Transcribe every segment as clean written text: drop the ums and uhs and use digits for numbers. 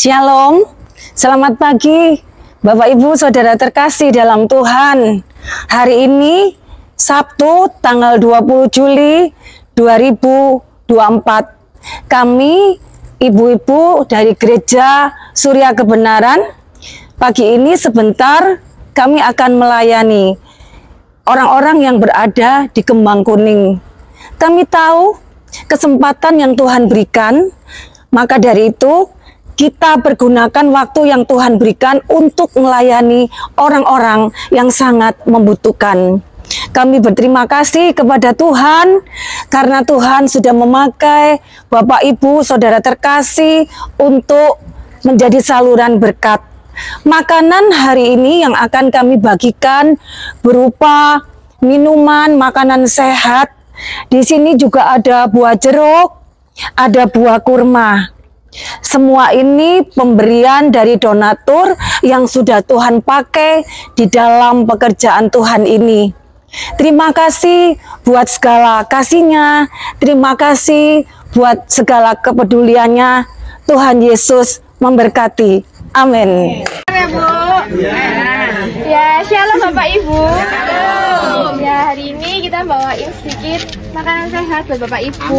Shalom, selamat pagi Bapak Ibu Saudara terkasih dalam Tuhan. Hari ini Sabtu tanggal 20 Juli 2024. Kami ibu-ibu dari Gereja Surya Kebenaran, pagi ini sebentar kami akan melayani orang-orang yang berada di Kembang Kuning. Kami tahu kesempatan yang Tuhan berikan, maka dari itu kita pergunakan waktu yang Tuhan berikan untuk melayani orang-orang yang sangat membutuhkan. Kami berterima kasih kepada Tuhan karena Tuhan sudah memakai Bapak Ibu Saudara terkasih untuk menjadi saluran berkat. Makanan hari ini yang akan kami bagikan berupa minuman, makanan sehat. Di sini juga ada buah jeruk, ada buah kurma. Semua ini pemberian dari donatur yang sudah Tuhan pakai di dalam pekerjaan Tuhan ini. Terima kasih buat segala kasihnya, terima kasih buat segala kepeduliannya. Tuhan Yesus memberkati. Amin. Ya, Bu. Ya, shalom Bapak Ibu. Ya, hari ini kita bawain sedikit makanan sehat buat Bapak Ibu.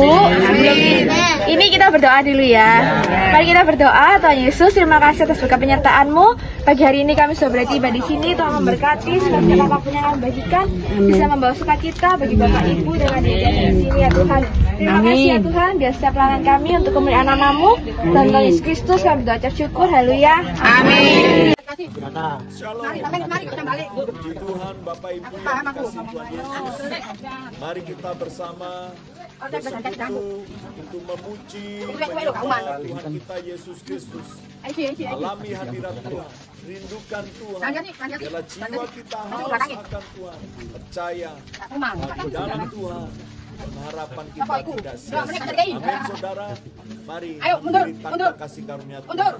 Ini kita berdoa dulu ya. Mari kita berdoa. Tuhan Yesus, terima kasih atas berkat penyertaan-Mu. Pagi hari ini kami sudah bertiba di sini. Tuhan memberkati setiap apapun yang kami bagikan, bisa membawa sukacita bagi Bapak Ibu dengan dia di sini ya Tuhan. Terima kasih ya Tuhan, biar setiap pelayanan kami untuk kemuliaan nama-Mu dan Tuhan Yesus Kristus kami berdoa ucap syukur. Haleluya. Amin. Shalom. Mari kita balik. Puji Tuhan Bapak Ibu yang dikasihi Tuhan Yesus. Mari kita bersama bersekutu untuk memuji menyembah Tuhan kita Yesus Kristus. Alami hadirat Tuhan, rindukan Tuhan. Biarlah jiwa kita haus akan Tuhan, percaya di dalam Tuhan. Harapan kita tidak sia-sia. Amin saudara. Mari beri tanda kasih karunia Tuhan.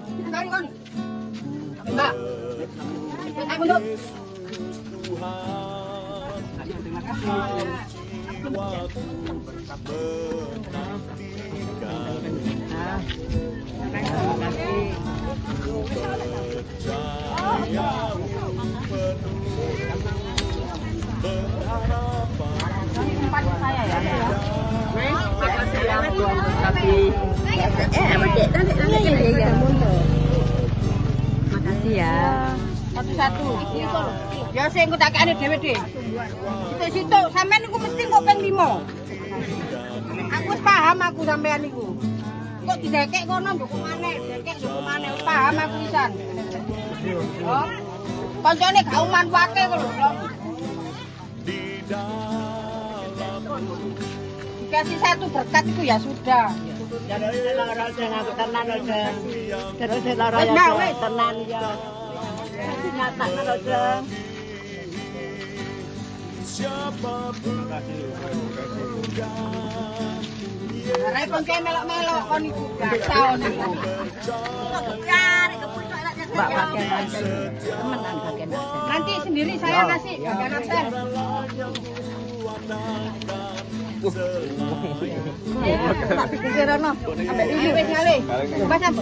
Yesus Tuhan, jiwaku menantikan, percaya penuh Makasih ya. Satu-satu. Ya sing engko tak kene dhewe dhewe. Situ-situ sampean niku mesti kok ping 5. Aku wis paham aku sampean niku. Kok didekek kono nduk maneh, dekek nduk maneh paham aku pisan. Oh. Kancane gak uman wake kok lho. Dikasih satu berkat itu ya sudah. Jadi lara sing aku tenan aja. Terus lara ya tenan ya. Nyata aja. Repon kae melok-melok kon iku gak taun. Mbak bagian absen. Temenan bagian absen. Nanti sendiri saya ngasih bagian absen. Tak pikir ono. Ambek ini wis ngale. Pas apa?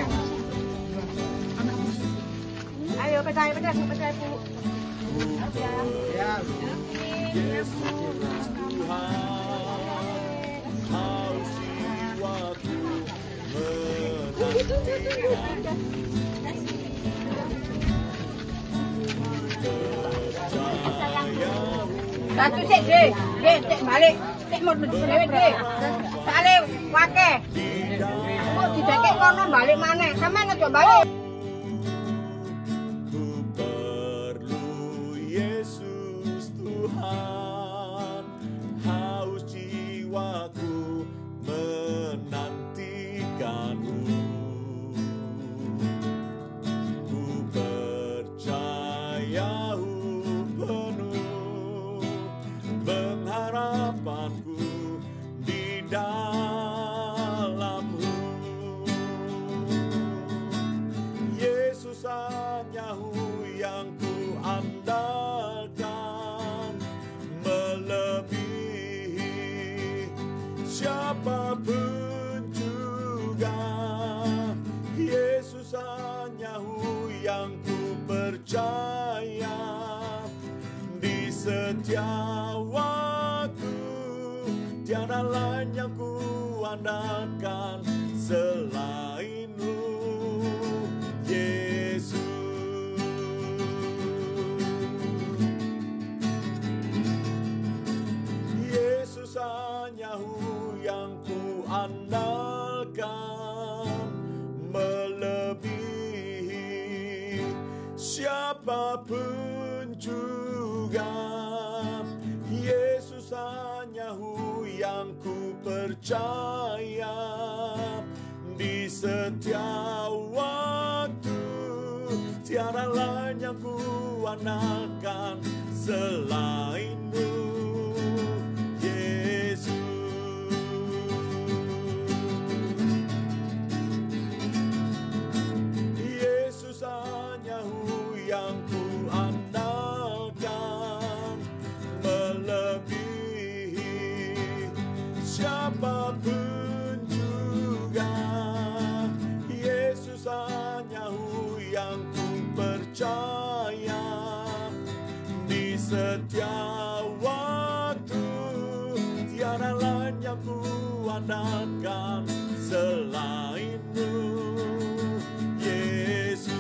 Ayo pecah Bu. Ya. Yesus Tuhan, haus jiwaku menantikan. Satu sik, Dek. Dek balik. Sik mau dhewe, Dek. Sale wake. Kok didekek kono balik maneh. Sampeyan aja balik. Ku perlu Yesus Tuhan, haus jiwaku menantikan-Mu. Ku percaya penuh pengharapanku di dalam-Mu. Yesus hanyahu yang ku percaya, di setiap waktu tiada lain yang ku andalkan selainmu, Yesus. Yesus hanyahu yang ku andalkan, melebihi siapapun juga. Yesus hanyahu yang ku percaya, di setiap waktu tiada lain yang ku andalkan selainmu, Yesus. Yesus hanyahu yang ku andalkan, melebihi siapapun juga. Yesus hanyahu yang ku percaya, di setiap waktu tiada lain yang ku andalkan selainmu, Yesus.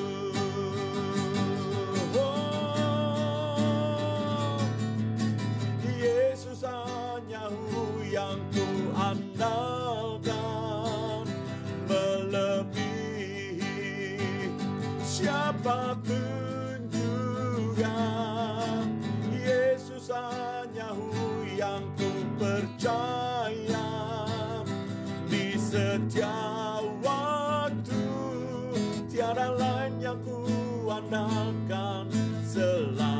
Oh, Yesus hanyahu yang ku andalkan, melebihi siapapun juga. Yesus hanyahu yang ku percaya, di setiap waktu tiada lain yang ku andalkan selain